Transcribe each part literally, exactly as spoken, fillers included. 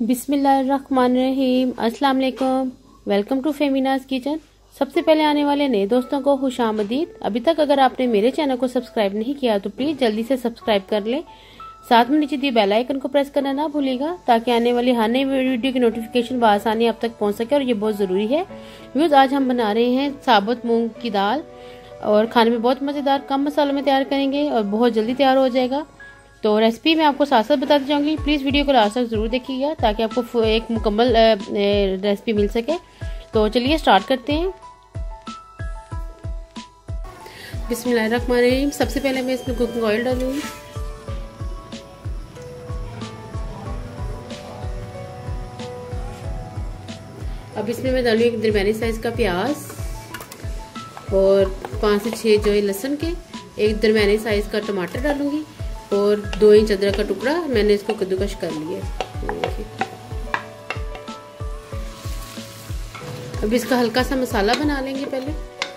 बिस्मिल्लाहिर्रहमानिर्रहीम। अस्सलाम वालेकुम। Welcome to Feminaz kitchen. सबसे पहले आने वाले नए दोस्तों को खुशामदीद। अभी तक अगर आपने मेरे चैनल को सब्सक्राइब नहीं किया तो प्लीज जल्दी से सब्सक्राइब कर ले। साथ में नीचे दिए बेल आइकन को प्रेस करना ना भूलिएगा ताकि आने वाली हर नई वीडियो की नोटिफिकेशन बआसानी आप तक पहुंच सके, और ये बहुत जरूरी है। व्यूज, आज हम बना रहे हैं साबुत मूंग की दाल, और खाने में बहुत मजेदार कम मसालों में तैयार करेंगे और बहुत जल्दी तैयार हो जाएगा। तो रेसिपी मैं आपको साथ साथ बताती जाऊंगी। प्लीज वीडियो को लास्ट तक जरूर देखिएगा ताकि आपको एक मुकम्मल रेसिपी मिल सके। तो चलिए स्टार्ट करते हैं। बिस्मिल्लाहिर्रहमानिर्रहीम। सबसे पहले मैं इसमें कुकिंग ऑयल डालूंगी। अब इसमें मैं डालूंगी एक दरमियानी साइज का प्याज और पाँच से छः जो है लहसुन के, एक दरमियानी साइज का टमाटर डालूंगी और दो इंच अदरक का टुकड़ा मैंने इसको कद्दूकश कर लिया। अब इसका हल्का सा मसाला बना लेंगे। पहले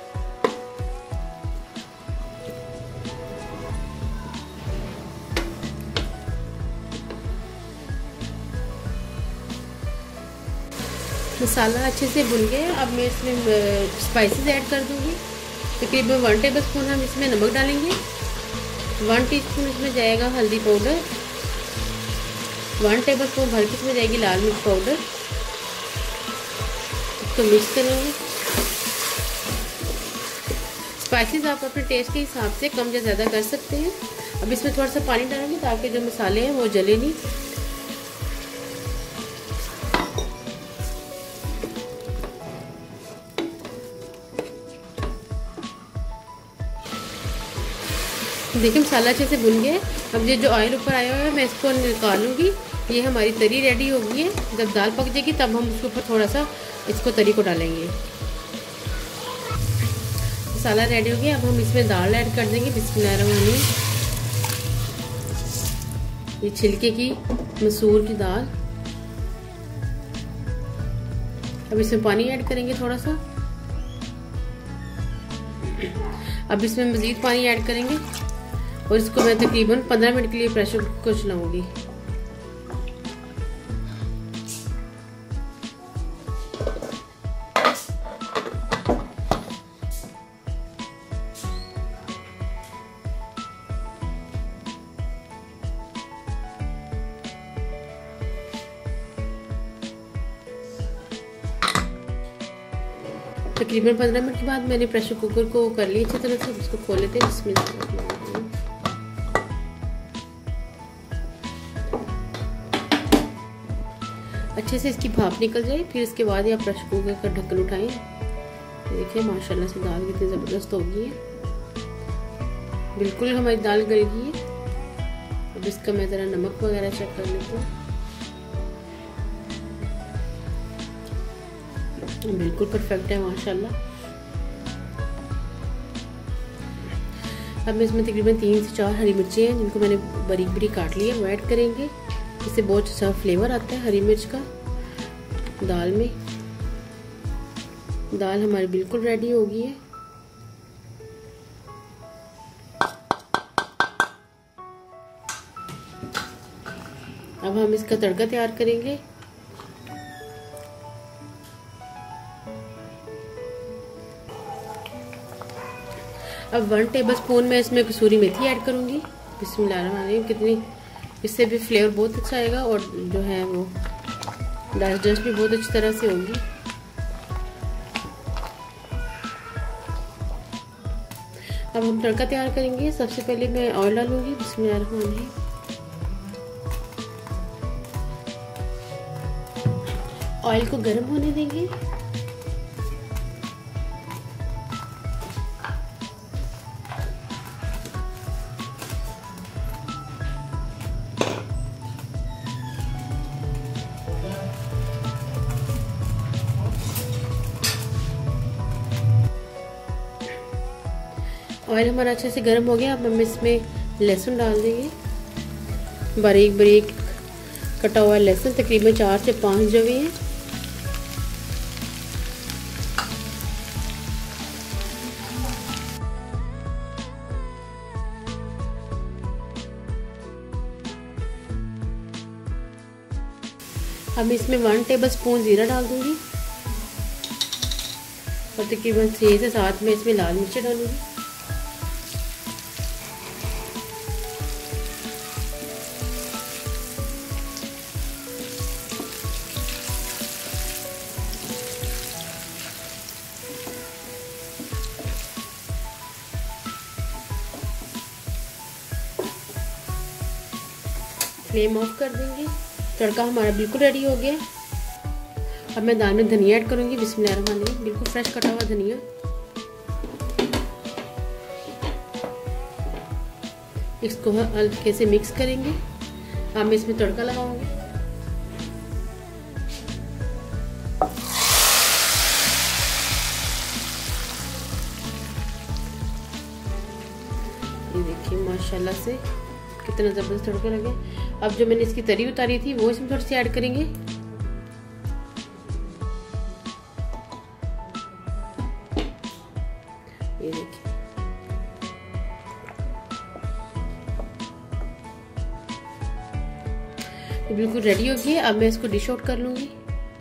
मसाला अच्छे से भुन गया। अब मैं इसमें स्पाइसेस ऐड कर दूंगी। तकरीबन वन टेबल स्पून हम इसमें नमक डालेंगे, वन टीस्पून इसमें जाएगा हल्दी पाउडर, वन टेबल स्पून भर के इसमें जाएगी लाल मिर्च पाउडर। इसको मिक्स करेंगे। स्पाइसेस आप अपने टेस्ट के हिसाब से कम या ज़्यादा कर सकते हैं। अब इसमें थोड़ा सा पानी डालेंगे ताकि जो मसाले हैं वो जले नहीं। देखिए मसाला अच्छे से भुन गया। अब ये जो ऑयल ऊपर आया हुआ है मैं इसको निकालूंगी। ये हमारी तरी रेडी हो गई है। जब दाल पक जाएगी तब हम उसके ऊपर थोड़ा सा इसको तरी को डालेंगे। मसाला रेडी हो गया। अब हम इसमें दाल ऐड कर देंगे। बिस्मिल्लाहिर्रहमानिर्रहीम। ये छिलके की मसूर की दाल। अब इसमें पानी ऐड करेंगे थोड़ा सा। अब इसमें मजीद पानी ऐड करेंगे और इसको मैं तकरीबन पंद्रह मिनट के लिए प्रेशर कुकर चलाऊंगी। तकरीबन पंद्रह मिनट के बाद मैंने प्रेशर कुकर को कर लिया अच्छी तरह से। इसको खोल लेते हैं। बिस्मिल्लाह। अच्छे से इसकी भाप निकल जाए, फिर इसके बाद ही आप प्रेशर कुकर का ढक्कन उठाएं। देखिए माशाल्लाह से दाल कितनी ज़बरदस्त हो गई है। बिल्कुल हमारी दाल गल गई है। अब इसका मैं ज़रा नमक वगैरह चेक कर लेती हूँ। बिल्कुल परफेक्ट है माशाल्लाह। अब मैं इसमें तकरीबन तीन से चार हरी मिर्ची हैं जिनको मैंने बारीक बारीक काट लिया, वो ऐड करेंगे। इससे बहुत अच्छा फ्लेवर आता है हरी मिर्च का दाल में। दाल हमारी बिल्कुल रेडी हो गई है। अब हम इसका तड़का तैयार करेंगे। अब वन टेबल स्पून में इसमें कसूरी मेथी ऐड करूंगी। बिस्मिल्लाहिर्रहमानिर्रहीम। कितनी इससे भी फ्लेवर बहुत अच्छा आएगा और जो है वो डाइजेस्ट भी बहुत अच्छी तरह से होगी। अब हम तड़का तैयार करेंगे। सबसे पहले मैं ऑयल डालूंगी। बिस्मिल्लाहिर्रहमानिर्रहीम। ऑयल को गर्म होने देंगे। ऑयल हमारा अच्छे से गर्म हो गया। अब हम इसमें लहसुन डाल देंगे। बारीक बारीक कटा हुआ लहसुन तकरीबन चार से पाँच जवे हैं। अब इसमें वन टेबल स्पून ज़ीरा डाल दूंगी और तकरीबन छः से सात में इसमें लाल मिर्च डालूंगी। फ्लेम ऑफ कर देंगे। तड़का हमारा बिल्कुल रेडी हो गया। अब मैं दाल में धनिया ऐड करूंगी। बिस्मिल्लाहिर्रहमानिर्रहीम। बिल्कुल फ्रेश कटा हुआ धनिया। इसको हल्के से मिक्स करेंगे। अब मैं इसमें तड़का लगाऊंगी। ये देखिए माशाल्लाह से कितना ज़बरदस्त तड़का लगे। अब जो मैंने इसकी तरी उतारी थी वो इसमें थोड़ी सी ऐड करेंगे। ये देखिए ये बिल्कुल रेडी हो गई है। अब मैं इसको डिश आउट कर लूंगी।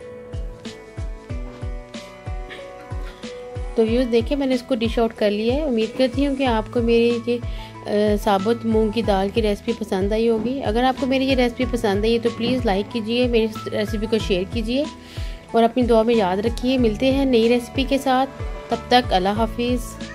तो व्यूअर्स देखिए मैंने इसको डिश आउट कर लिया है। उम्मीद करती हूँ कि आपको मेरी ये साबुत मूंग की दाल की रेसिपी पसंद आई होगी। अगर आपको मेरी ये रेसिपी पसंद आई है तो प्लीज़ लाइक कीजिए, मेरी रेसिपी को शेयर कीजिए और अपनी दुआ में याद रखिए। मिलते हैं नई रेसिपी के साथ। तब तक अल्लाह हाफिज़।